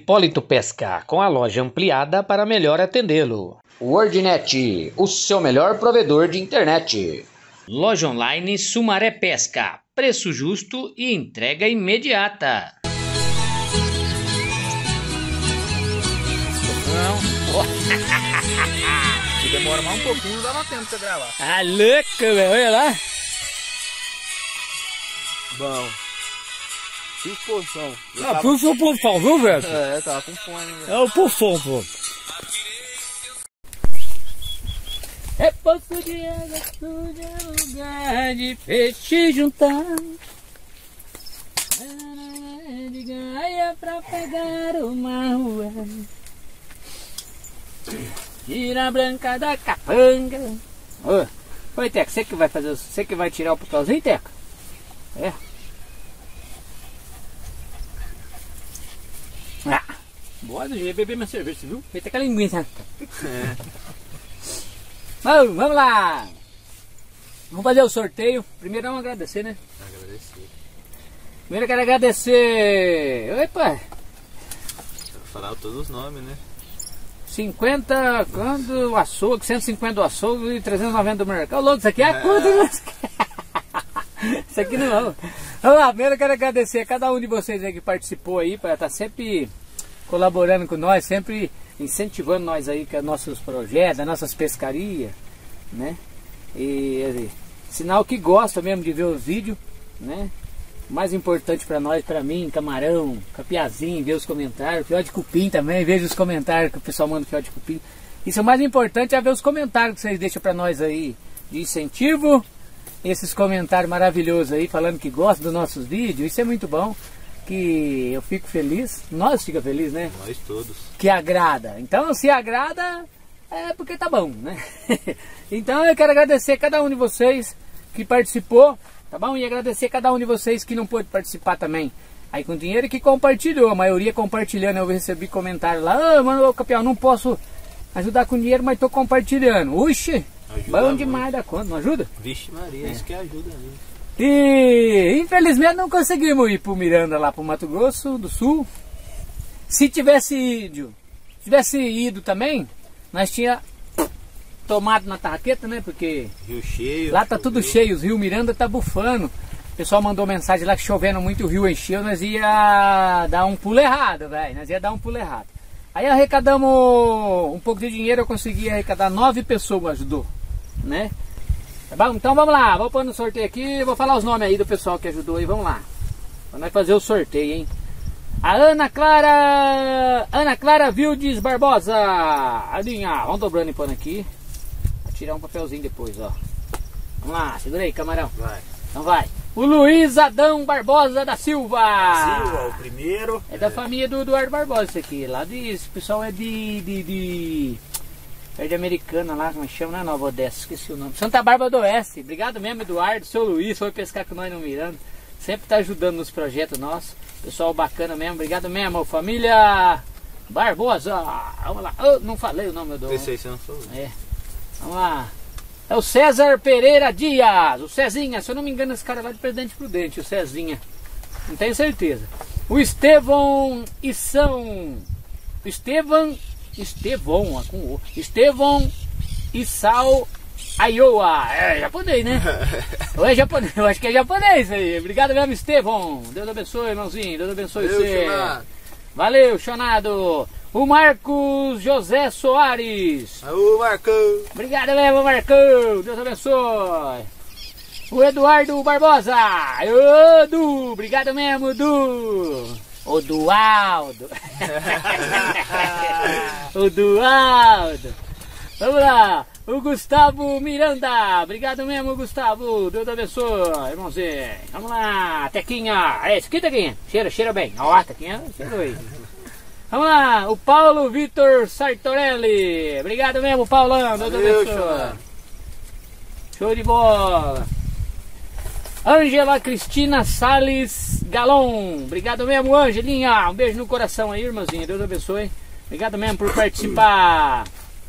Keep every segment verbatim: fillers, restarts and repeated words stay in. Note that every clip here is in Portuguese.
Hipólito Pesca, com a loja ampliada para melhor atendê-lo. WordNet, o seu melhor provedor de internet. Loja online Sumaré Pesca, preço justo e entrega imediata. Se demora mais um pouquinho, dá tempo pra gravar. Ah, louco, velho, olha lá. Bom. Fiz porção. Ah, tava... por seu porção, viu, velho? É, tava com fome, velho. É o porção, pô. É poço de água suja, é lugar de peixe juntar. De gaia pra pegar uma rua. Tira branca da capanga. Ô, oi, Teca, você que vai fazer, você que vai tirar o papelzinho, Teca? É. Ah, boa do jeito, beber minha cerveja, viu? Feita aquela linguiça. É. Vamos, vamos lá! Vamos fazer o sorteio. Primeiro vamos agradecer, né? Agradecer. Primeiro eu quero agradecer. Oi, pai. Falar todos os nomes, né? cinquenta quando o açougue, cento e cinquenta do açougue e trezentos e noventa do mercado. Louco, isso aqui é a conta, né? Isso aqui não. Vamos lá, primeiro eu quero agradecer a cada um de vocês aí que participou aí, para estar sempre colaborando com nós, sempre incentivando nós aí com os nossos projetos, as nossas pescarias, né? E sinal que gosta mesmo de ver os vídeos, né? O mais importante para nós, para mim, camarão, capiazinho, ver os comentários, fiel de cupim também, vejo os comentários que o pessoal manda fiel de cupim. Isso é o mais importante, é ver os comentários que vocês deixam para nós aí de incentivo, esses comentários maravilhosos aí, falando que gostam dos nossos vídeos, isso é muito bom. Que eu fico feliz, nós ficamos felizes, né? Nós todos. Que agrada. Então, se agrada, é porque tá bom, né? Então, eu quero agradecer cada um de vocês que participou, tá bom? E agradecer cada um de vocês que não pôde participar também. Aí com dinheiro que compartilhou, a maioria compartilhando. Eu recebi comentário lá, ah, mano, campeão, não posso ajudar com dinheiro, mas tô compartilhando. Uxi, ajuda bom demais da conta, não ajuda? Vixe Maria, é. Isso que ajuda mesmo. E infelizmente não conseguimos ir pro Miranda lá pro Mato Grosso do Sul. Se tivesse ido, tivesse ido também, nós tinha tomado na tarraqueta, né? Porque rio cheio, lá tá choveu. Tudo cheio, os rios Miranda tá bufando. O pessoal mandou mensagem lá que chovendo muito, o rio encheu, nós ia dar um pulo errado, velho. Nós ia dar um pulo errado. Aí arrecadamos um pouco de dinheiro, eu consegui arrecadar nove pessoas, ajudou, né? Tá bom? Então vamos lá, vou pôr no sorteio aqui, vou falar os nomes aí do pessoal que ajudou aí, vamos lá. Vamos fazer o sorteio, hein? A Ana Clara, Ana Clara Vildes Barbosa, Alinha, vamos dobrando e pondo aqui. Vou tirar um papelzinho depois, ó. Vamos lá, segura aí, camarão. Vai. Então vai. O Luiz Adão Barbosa da Silva. Silva, o primeiro. É da família do Eduardo Barbosa esse aqui, lá de, esse pessoal é de... de, de... é de Americana lá, como é que chama, não é Nova Odessa, esqueci o nome. Santa Bárbara do Oeste. Obrigado mesmo, Eduardo, seu Luiz, foi pescar com nós no Miranda. Sempre tá ajudando nos projetos nossos. Pessoal bacana mesmo, obrigado mesmo, família Barbosa. Vamos lá, oh, não falei o nome do... Esse aí você não falou. É, vamos lá. É o César Pereira Dias, o Cezinha, se eu não me engano esse cara é lá de Presidente Prudente, o Cezinha. Não tenho certeza. O Estevão Issão. Estevão... Estevão, com o Estevão Isao Aioa. É japonês, né? Ou é japonês? Eu acho que é japonês aí. Obrigado mesmo, Estevão. Deus abençoe, irmãozinho. Deus abençoe Valeu, você. Chonado. Valeu, Chonado. O Marcos José Soares. Ô, Marcão. Obrigado mesmo, Marcão. Deus abençoe. O Eduardo Barbosa. Ô, Du. Obrigado mesmo, Du. O Dualdo. O Dualdo. Vamos lá. O Gustavo Miranda. Obrigado mesmo, Gustavo. Deus abençoe, irmãozinho. Vamos lá. Tequinha. É esse aqui, Tequinha. Cheira, cheira bem. Ó, Tequinha. Cheira aí. Vamos lá. O Paulo Vitor Sartorelli. Obrigado mesmo, Paulão. Deus abençoe. Show de bola. Ângela Cristina Salles Galon. Obrigado mesmo, Angelinha. Um beijo no coração aí, irmãzinha. Deus abençoe. Obrigado mesmo por participar.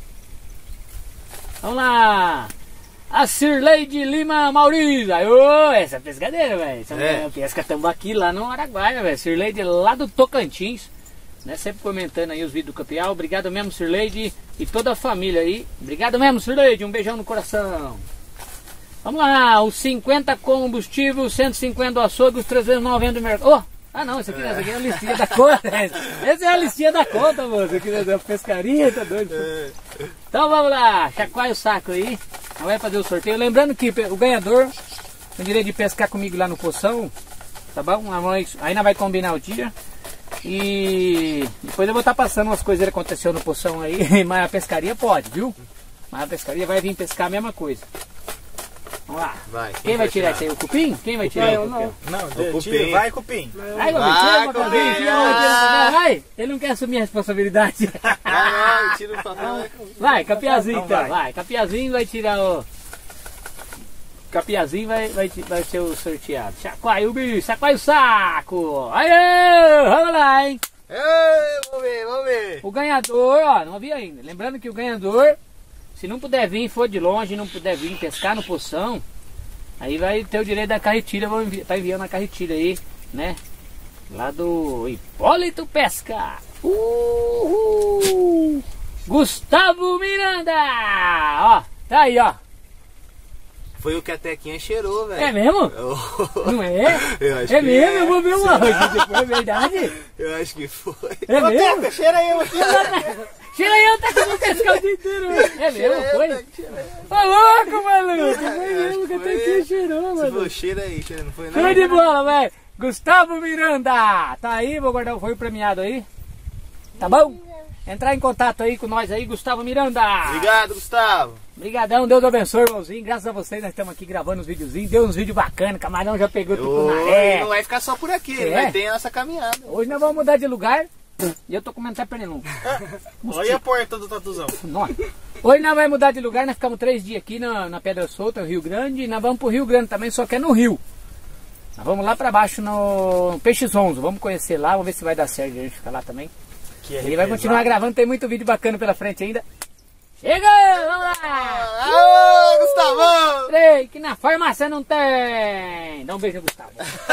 Vamos lá. A Cirleide Lima Maurício. Ô, essa pescadeira, velho. Essa é. pesca tambaqui lá no Araguaia, velho. Cirleide lá do Tocantins. né? Sempre comentando aí os vídeos do Capial. Obrigado mesmo, Sirleide, e toda a família aí. Obrigado mesmo, Sirleide, um beijão no coração. Vamos lá, os cinquenta combustível, os cento e cinquenta do açougue, os trezentos e noventa do mercado. Oh, ah não, isso aqui, é. aqui é a listinha da conta. Essa é a listinha da conta, moço. Aqui é da pescaria, tá doido? Então vamos lá, chacoalha o saco aí. Vai fazer o sorteio. Lembrando que o ganhador tem direito de pescar comigo lá no Poção, tá bom? Aí nós vai combinar o dia. E depois eu vou estar passando umas coisas que aconteceu no Poção aí. Mas a pescaria pode, viu? Mas a pescaria vai vir pescar a mesma coisa. Vamos lá. Vai, quem, quem vai tirar isso aí? O Cupim? Quem vai tirar? Eu não. Não, o Cupim. Vai, Cupim. Vai, Cupim. Tira, Cupim. Vai. Ele não quer assumir a responsabilidade. Vai, tira o papel. Vai, Capiazinho então. Vai, Capiazinho vai tirar o... Capiazinho vai, vai, vai ser o sorteado. Chacoalha o bicho, chacoalha o saco. Aê, vamos lá, hein. Ei, vamos ver, vamos ver. O ganhador, ó, não vi ainda. Lembrando que o ganhador, se não puder vir, for de longe, não puder vir pescar no Poção, aí vai ter o direito da carretilha, vou envi tá enviando a carretilha aí, né? Lá do Hipólito Pesca. Uhul. Gustavo Miranda. Ó, tá aí, ó. Foi o que a Tequinha cheirou, velho. É mesmo? Oh. Não é? Eu acho é que mesmo? é. Eu vou ver uma hoje depois, é verdade? Eu acho que foi. É Ô, mesmo? Teca, cheira eu aqui. Cheira eu, tá com o pescar o dia inteiro. É mesmo? Foi? Ô louco, maluco. Foi mesmo que a Tequinha cheirou, mano. Você falou, cheira aí, cheira, não foi nada. Show de bola, velho. Gustavo Miranda. Tá aí, vou guardar o foi premiado aí. Tá bom? Entrar em contato aí com nós aí, Gustavo Miranda. Obrigado, Gustavo. Obrigadão, Deus abençoe, irmãozinho. Graças a vocês, nós estamos aqui gravando os videozinhos. Deu uns vídeos bacanas, camarão já pegou tucunaré. Não vai ficar só por aqui, É. vai ter a nossa caminhada. Hoje nós vamos mudar de lugar e eu tô comendo até pernilongo. Olha a porta do Tatuzão. Nossa. Hoje nós vamos mudar de lugar, nós ficamos três dias aqui na, na Pedra Solta, Rio Grande, e nós vamos pro Rio Grande também, só que é no Rio. Nós vamos lá pra baixo no Peixe Zonzo, vamos conhecer lá, vamos ver se vai dar certo a gente ficar lá também. Que é Ele vai continuar gravando, tem muito vídeo bacana pela frente ainda. Chega! Vamos lá! Aô, Gustavão! Ei, que na farmácia não tem! Dá um beijo no Gustavo.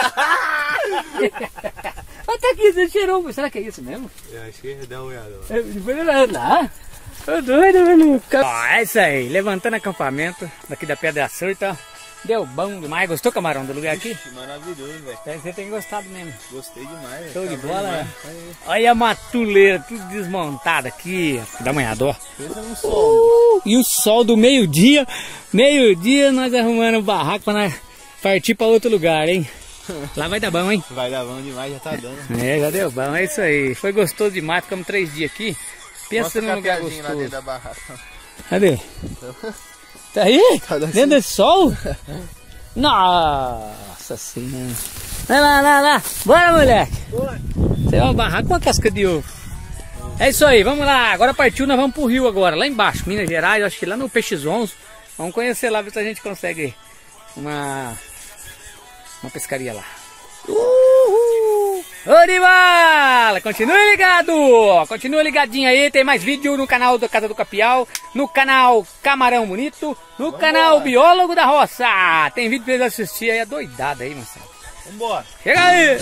Até aqui, você cheirou, será que é isso mesmo? Eu acho que dá uma olhada. Foi lá. Tô doido, velho. Ó, é isso aí, levantando acampamento daqui da Pedra Solta. Deu bom demais. Gostou, camarão, do lugar aqui? Maravilhoso, velho. Você tem gostado mesmo. Gostei demais. Show de Tá bola. demais. Olha a matuleira, tudo desmontada aqui. Da manhã, dó. Pensa no sol. Uh, e o sol do meio-dia. Meio-dia nós arrumando o barraco pra nós partir pra outro lugar, hein? Lá vai dar bom, hein? Vai dar bom demais, já tá dando. É, já deu bom, é isso aí. Foi gostoso demais, ficamos três dias aqui. Pensa num lugar gostoso. lá dentro da barraca. Cadê? Tá aí? Tá assim. Dentro desse sol? Nossa senhora. Vai lá, lá, lá. Bora, moleque. Bora. Você é uma barraca com uma casca de ovo. É isso aí, vamos lá. Agora partiu, nós vamos pro rio agora. Lá embaixo, Minas Gerais, eu acho que lá no Peixe Zonzo. Vamos conhecer lá, ver se a gente consegue uma, uma pescaria lá. Uhul! Ô de bala! Continue ligado! Continua ligadinho aí, tem mais vídeo no canal da Casa do Capial, no canal Camarão Bonito, no Vambora. Canal Biólogo da Roça. Tem vídeo pra eles assistir aí, é doidada aí, moçada. Vambora! Chega aí!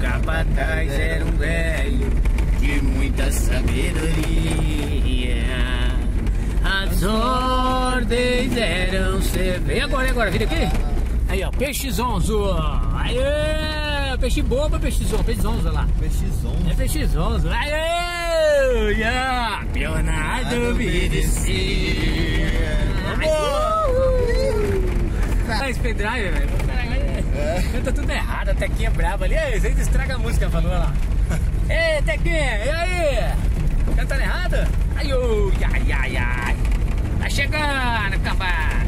capataz era um velho de muita sabedoria. As ordens eram severas. Agora, agora, vira aqui. Aí, ó, peixe zonzo. Aê, peixe bobo, peixe zonzo, peixe zonzo lá. Peixe zonzo. É peixe zonzo. Aê, yeah. Leonardo Vinicius. Esse pendrive, velho. É. Canta tudo errado, a Tequinha brava ali. Ei, vocês estraga a música, falou lá. Ei, Tequinha, e aí? Cantando errado? Ai, oh, ai, ai, ai. Tá chegando, cambá.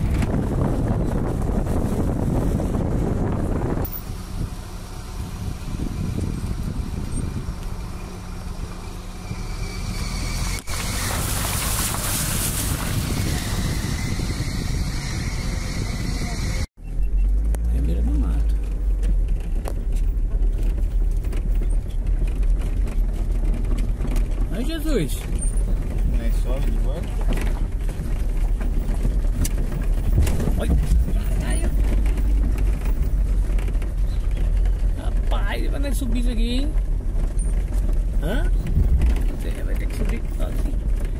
Ai, Jesus! Nem sobe de volta. Oi! Ai, rapaz, vai ter subir isso aqui, hein? Hã? Você vai ter que subir sozinho.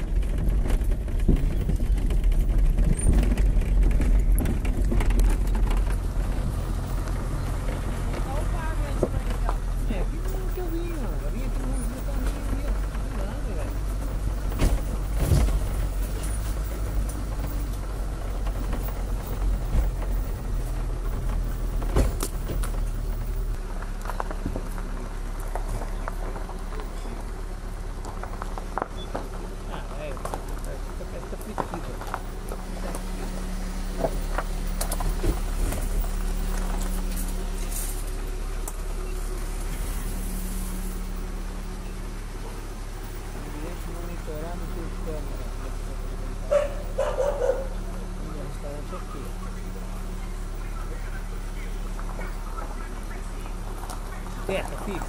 Terra fixa.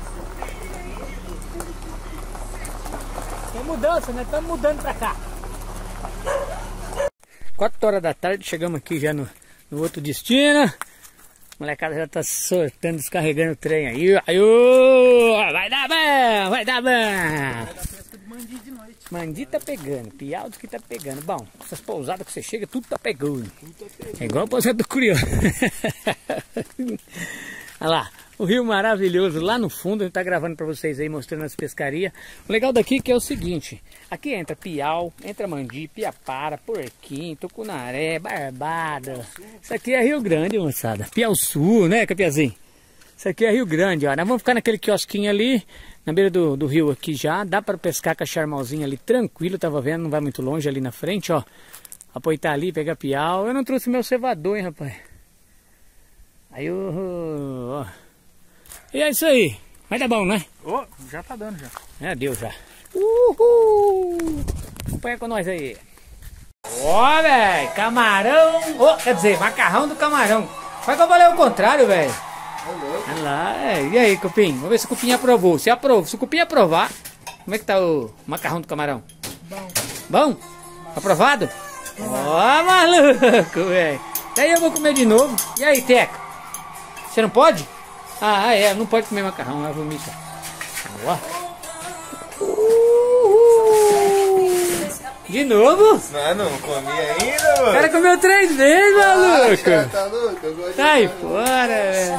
Tem mudança, né? Estamos mudando pra cá. quatro horas da tarde, chegamos aqui já no, no outro destino. A molecada já tá sortando, descarregando o trem aí. Aí, ô, vai dar bom, vai dar bom. Vai dar pesca de mandi de noite. Mandi tá pegando, piau que tá pegando. Bom, essas pousadas que você chega, tudo tá pegando. Tudo tá pegando. É igual a pousada do Curió. Olha lá. O rio maravilhoso lá no fundo, a gente tá gravando para vocês aí, mostrando as pescarias. O legal daqui que é o seguinte, aqui entra piau, entra mandi, piapara, porquinho, tucunaré, barbada. Isso aqui é Rio Grande, moçada. Piauçu, né, Capiazinho? Isso aqui é Rio Grande, ó. Nós vamos ficar naquele quiosquinho ali, na beira do, do rio aqui já. Dá para pescar com a charmalzinha ali, tranquilo, tava vendo, não vai muito longe ali na frente, ó. Apoitar ali, pegar piau. Eu não trouxe meu cevador, hein, rapaz. Aí, ó. E é isso aí. Vai dar bom, né? Oh, já tá dando já. É, deu já. Uhul! Acompanha com nós aí. Ó, velho, camarão. Oh, quer dizer, macarrão do camarão. Vai que eu falei o contrário, velho. Olha lá, é. E aí, Cupim? Vamos ver se o Cupim aprovou. Se aprovou, se o Cupim aprovar, como é que tá o macarrão do camarão? Bom. Bom? Aprovado? Ó, oh, maluco, velho. Daí eu vou comer de novo. E aí, Teca? Você não pode? Ah, é, não pode comer macarrão, ela vomita. Ó. De novo? Não, não comi ainda, mano. O cara comeu três vezes, maluco. Ah, tá louco? Eu gosto Sai de... fora, velho.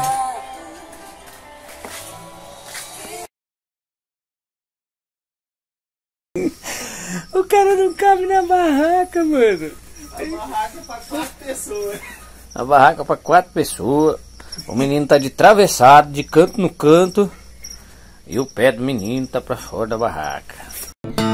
O cara não cabe na barraca, mano. A barraca pra quatro pessoas. A barraca para quatro pessoas. O menino tá de travessado, de canto no canto. E o pé do menino tá pra fora da barraca.